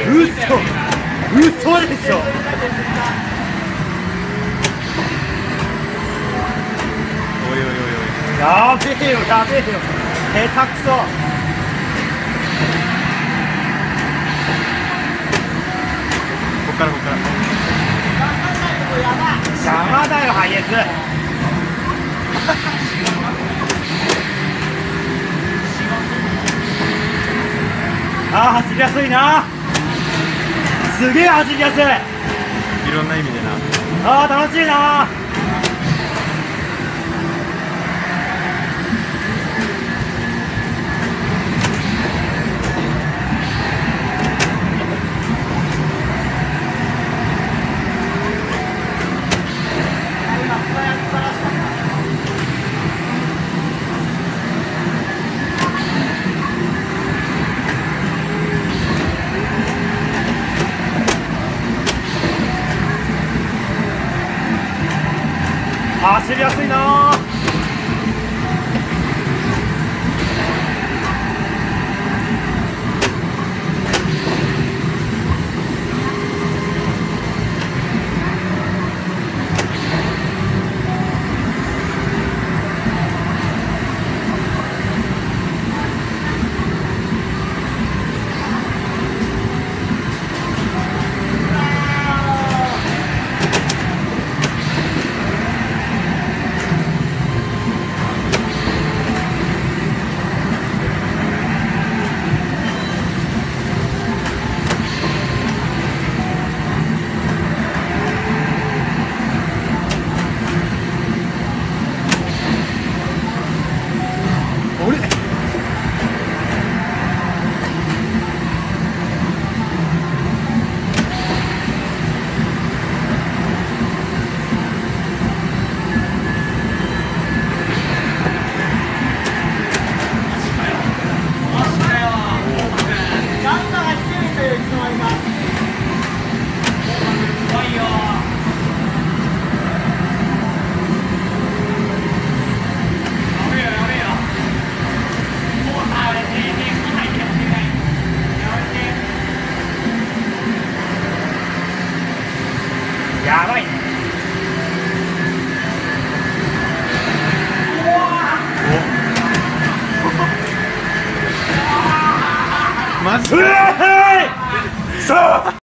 嘘でしょ。 おいおいおいおい。 やべえよやべえよ、下手くそ。 こっからこっから。 邪魔だよハイエース。ああ走りやすいな。すげえ走りやすい。 いろんな意味でな。 ああ楽しいな。走りやすいな。やばいね。 マジうわーい。さあ